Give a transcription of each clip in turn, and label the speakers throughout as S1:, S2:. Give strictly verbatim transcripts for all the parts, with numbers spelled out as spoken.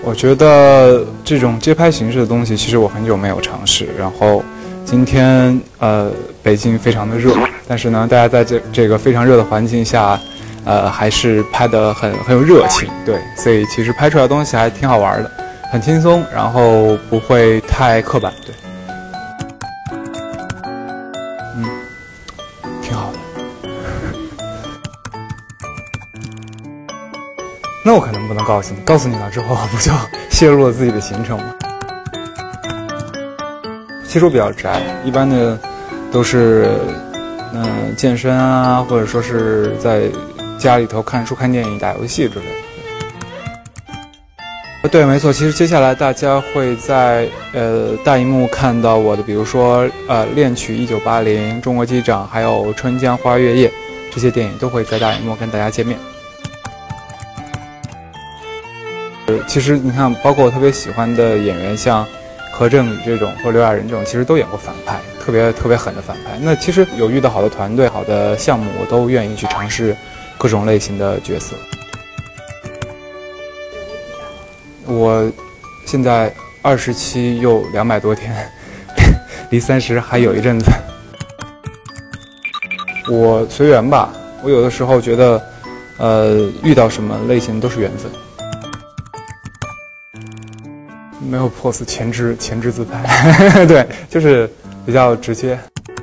S1: 我觉得这种街拍形式的东西，其实我很久没有尝试。然后今天呃，北京非常的热，但是呢，大家在这这个非常热的环境下，呃，还是拍得很很有热情。对，所以其实拍出来的东西还挺好玩的，很轻松，然后不会太刻板。对，嗯，挺好的。那我可能不能告诉你，告诉你了之后不就泄露了自己的行程吗？其实我比较宅，一般的都是嗯、呃、健身啊，或者说是在家里头看书、看电影、打游戏之类的。对，没错。其实接下来大家会在呃大荧幕看到我的，比如说呃《恋曲一九八零》、《中国机长》，还有《春江花月夜》这些电影都会在大荧幕跟大家见面。其实你看，包括我特别喜欢的演员，像何正宇这种或刘亚仁这种，其实都演过反派，特别特别狠的反派。那其实有遇到好的团队、好的项目，我都愿意去尝试各种类型的角色。我现在二十七又两百多天，离三十还有一阵子。我随缘吧，我有的时候觉得，呃，遇到什么类型都是缘分。没有 pose 前置前置自拍，对，就是比较直接。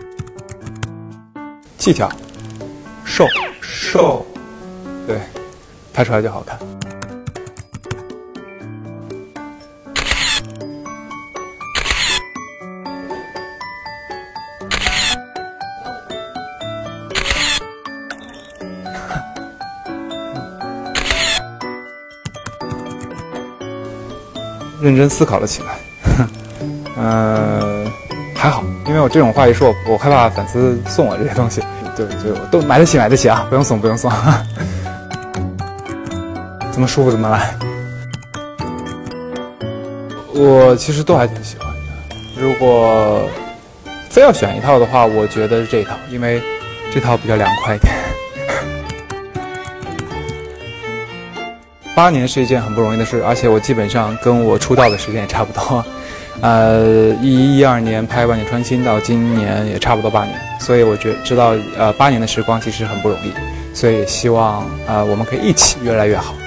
S1: 技巧，瘦瘦，对，拍出来就好看。认真思考了起来，呃，还好，因为我这种话一说，我害怕粉丝送我这些东西，对，所以我都买得起，买得起啊，不用送，不用送，怎么舒服怎么来。我其实都还挺喜欢的，如果非要选一套的话，我觉得是这一套，因为这套比较凉快一点。八年是一件很不容易的事，而且我基本上跟我出道的时间也差不多，呃，一一一二年拍《万里穿心》到今年也差不多八年，所以我觉知道呃八年的时光其实很不容易，所以希望呃我们可以一起越来越好。